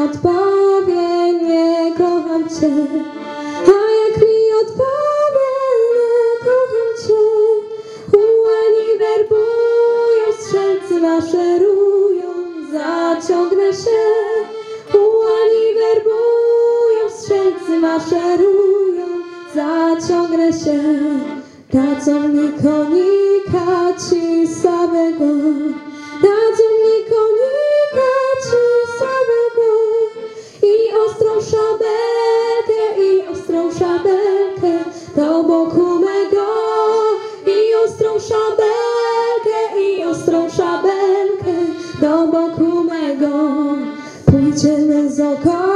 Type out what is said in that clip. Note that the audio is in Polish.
odpowie, nie kocham Cię. A jak mi odpowie, nie kocham Cię, ułani werbują, strzelcy maszerują, zaciągnę się. Ułani werbują, strzelcy maszerują, zaciągnę się. Dadzą mi konika ci samego, dadzą mi konika ci samego i ostrą szabelkę do boku mego, i ostrą szabelkę do boku mego. Pójdziemy z około